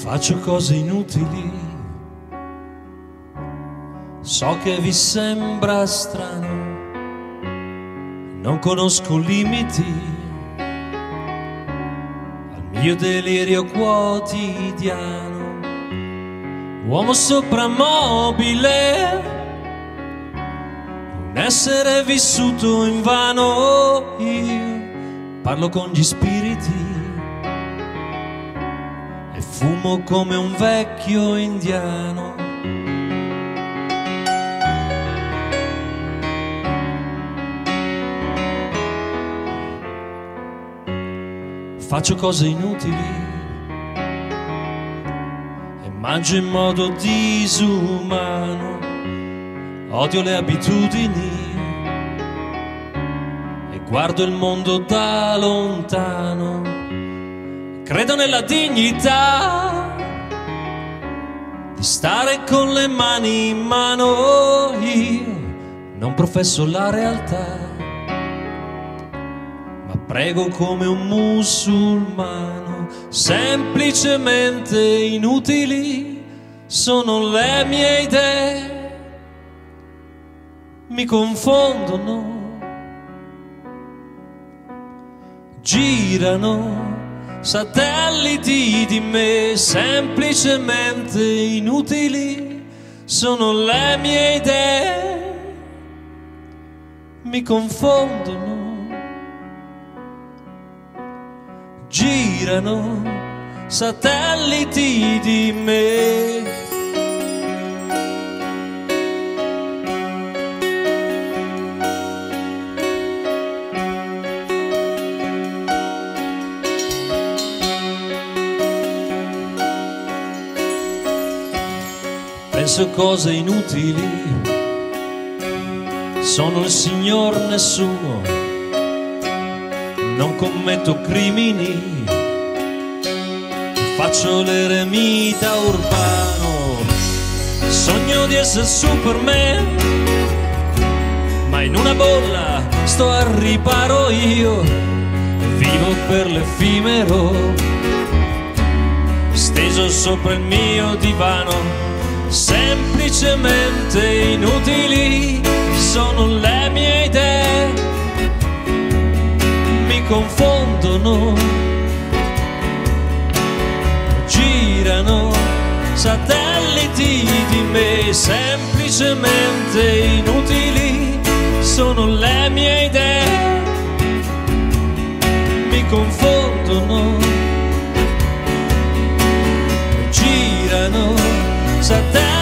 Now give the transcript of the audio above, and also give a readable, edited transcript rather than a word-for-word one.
Faccio cose inutili, so che vi sembra strano, non conosco limiti al mio delirio quotidiano. Uomo soprammobile, un essere vissuto invano, io parlo con gli spiriti e fumo come un vecchio indiano. Faccio cose inutili e mangio in modo disumano, odio le abitudini e guardo il mondo da lontano. Credo nella dignità di stare con le mani in mano, io non professo la realtà, ma prego come un musulmano. Semplicemente inutili sono le mie idee, mi confondono, girano satelliti di me. Semplicemente inutili sono le mie idee, mi confondono, girano satelliti di me. Penso cose inutili, sono il signor nessuno, non commetto crimini, faccio l'eremita urbano, sogno di essere Superman, ma in una bolla sto al riparo io, vivo per l'effimero, steso sopra il mio divano. Semplicemente inutili sono le mie idee, mi confondono, girano satelliti di me. Semplicemente inutili sono le mie idee, mi confondono, girano satelliti